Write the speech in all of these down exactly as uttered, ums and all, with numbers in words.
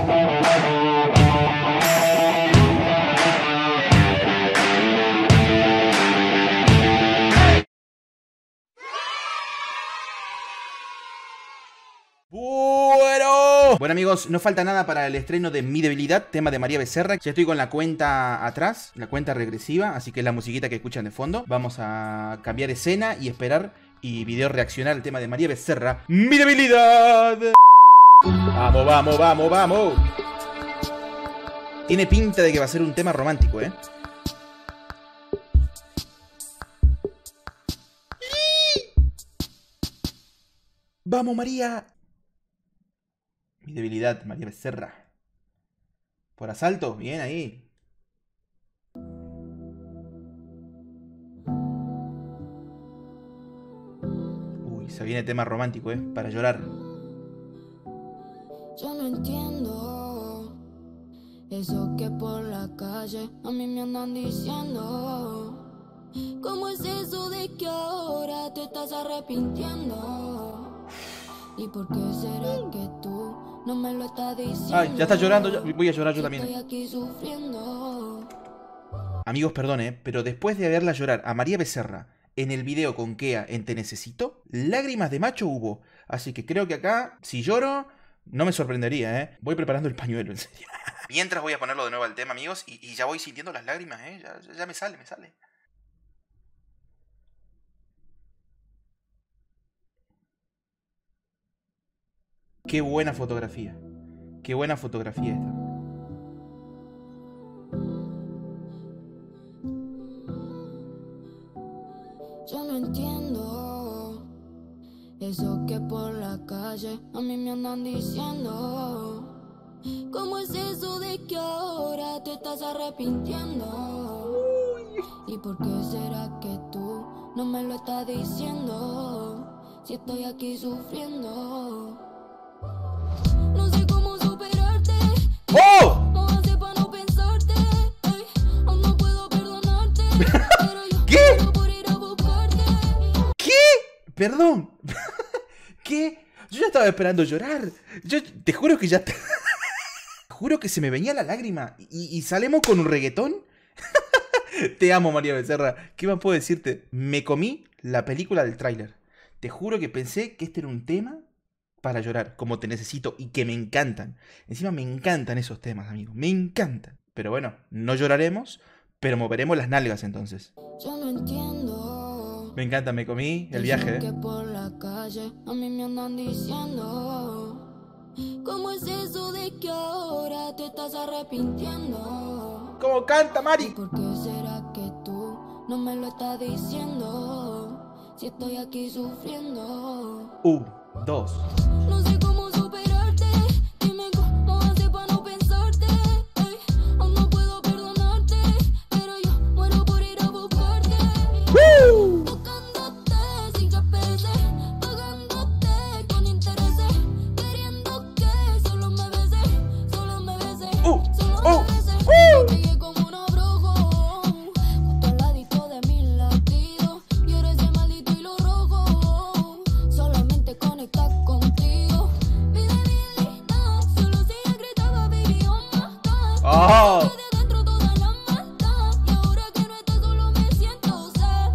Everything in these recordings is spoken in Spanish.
Bueno, bueno amigos, no falta nada para el estreno de Mi Debilidad, tema de María Becerra. Ya estoy con la cuenta atrás, la cuenta regresiva, así que es la musiquita que escuchan de fondo. Vamos a cambiar escena y esperar y video reaccionar al tema de María Becerra, Mi Debilidad. Vamos, vamos, vamos, vamos. Tiene pinta de que va a ser un tema romántico, ¿eh? ¡Vamos, María! Mi Debilidad, María Becerra. Por asalto, bien ahí. Uy, se viene tema romántico, ¿eh? Para llorar. Yo no entiendo eso que por la calle a mí me andan diciendo. ¿Cómo es eso de que ahora te estás arrepintiendo? ¿Y por qué será que tú no me lo estás diciendo? Ay, ya está llorando, ya. Voy a llorar yo también. Estoy aquí sufriendo. Amigos, perdón, ¿eh? Pero después de verla llorar a María Becerra en el video con Kea en Te Necesito, lágrimas de macho hubo. Así que creo que acá, si lloro, no me sorprendería, ¿eh? Voy preparando el pañuelo, en serio. Mientras voy a ponerlo de nuevo al tema, amigos, y, y ya voy sintiendo las lágrimas, ¿eh? Ya, ya, ya me sale, me sale. Qué buena fotografía. Qué buena fotografía esta. Yo no entiendo eso que por la calle a mí me andan diciendo. ¿Cómo es eso de que ahora te estás arrepintiendo? ¿Y por qué será que tú no me lo estás diciendo? Si estoy aquí sufriendo. No sé cómo superarte. ¡Oh! ¿Cómo hacer para no pensarte? Ay, aún no puedo perdonarte. Pero yo ¿Qué? muero por ir a buscarte. ¿Qué? Perdón. ¿Qué? Yo ya estaba esperando llorar. Yo te juro que ya... Te juro que se me venía la lágrima. ¿Y, y salimos con un reggaetón? Te amo, María Becerra. ¿Qué más puedo decirte? Me comí la película del tráiler. Te juro que pensé que este era un tema para llorar, como Te Necesito, y que me encantan. Encima me encantan esos temas, amigos. Me encantan. Pero bueno, no lloraremos, pero moveremos las nalgas entonces. Yo no entiendo. Me encanta, me comí el viaje, Que ¿eh? por la calle a mí me andan diciendo. ¿Cómo es eso de que ahora te estás arrepintiendo? ¿Cómo canta, Mari? ¿Y por qué será que tú no me lo estás diciendo? Si estoy aquí sufriendo. Un, dos. No sé cómo superarte. Dime cómo hacer para no pensarte. Ay, aún no puedo perdonarte. Pero yo muero por ir a buscarte. ¡Woo! Buscándote sin G P S, pagándote con intereses, queriendo que solo me beses, solo me beses, Uh, solo uh, me beses. uh. Pegué como un abrojo, justo al ladito de mis latidos, y eres ese maldito hilo rojo. Solamente conectas contigo. Mi debilidad, solo si ella gritaba baby oh my God. Oh. De dentro toda la maldad, y ahora que no estás solo me siento sad.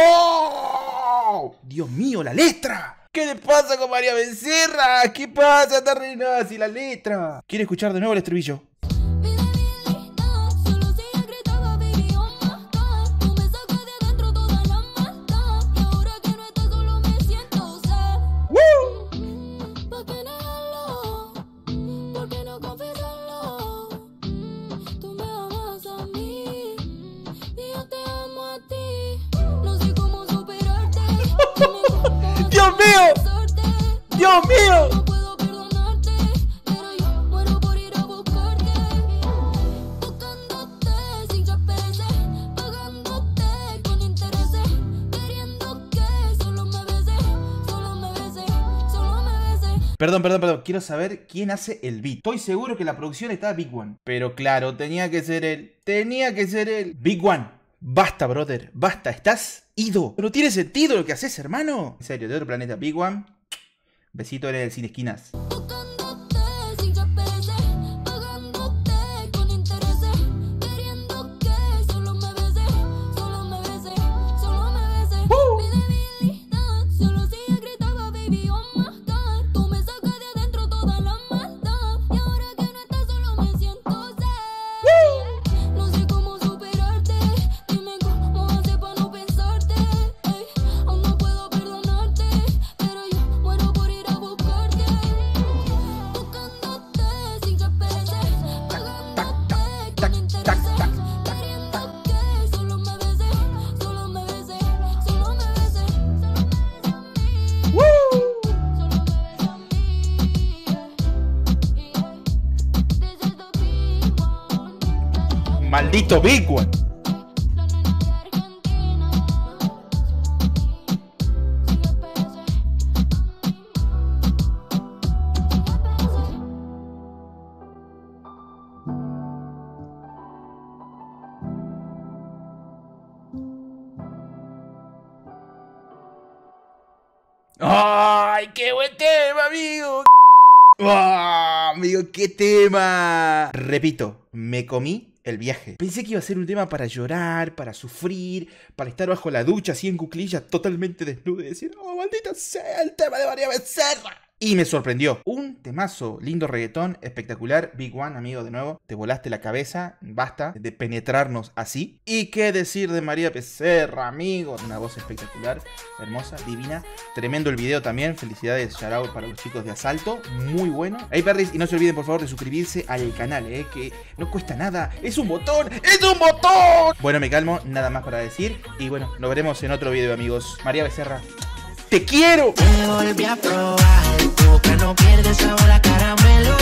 ¡Oh! Dios mío, la letra. ¿Qué le pasa con María Becerra? ¿Qué pasa, Tarrenas? Y la letra. ¿Quiere escuchar de nuevo el estribillo? Mi debilidad, solo si ella gritaba baby oh my God. Tú me sacas de adentro toda la maldad, y ahora que no estás solo me siento sad. ¡Woo! ¿Por qué negarlo? ¿Por qué no confesarlo? Tú me amas a mí y yo te amo a ti. No sé cómo superarte. Dime cómo ¡Dios mío! besarte. ¡Dios mío! No puedo perdonarte, pero yo muero por ir a buscarte. Buscándote sin G P S, pagándote con intereses, queriendo que solo me beses, solo me beses, solo me beses. Perdón, perdón, perdón. Quiero saber quién hace el beat. Estoy seguro que la producción está Big One. Pero claro, tenía que ser él. Tenía que ser él. Big One. Basta, brother. Basta. Estás ido. No tiene sentido lo que haces, hermano. En serio, de otro planeta. Big One. Besito, eres el Sin Esquinas. Buscándote sin G P S, Maldito Big One. ¡Ay, qué buen tema, amigo! ¡Oh, amigo, qué tema! Repito, me comí el viaje. Pensé que iba a ser un tema para llorar, para sufrir, para estar bajo la ducha así en cuclillas totalmente desnudo y decir, ¡oh, maldita sea el tema de María Becerra! Y me sorprendió. Un temazo, lindo reggaetón, espectacular. Big One, amigo, de nuevo. Te volaste la cabeza. Basta de penetrarnos así. Y qué decir de María Becerra, amigo. Una voz espectacular, hermosa, divina. Tremendo el video también. Felicidades, shout out para los chicos de Asalto. Muy bueno. Hey, perris, y no se olviden, por favor, de suscribirse al canal, eh, que no cuesta nada. ¡Es un botón! ¡Es un botón! Bueno, me calmo. Nada más para decir. Y bueno, nos veremos en otro video, amigos. María Becerra, ¡te quiero! Me volví a probar, tu boca no pierde sabor a caramelo.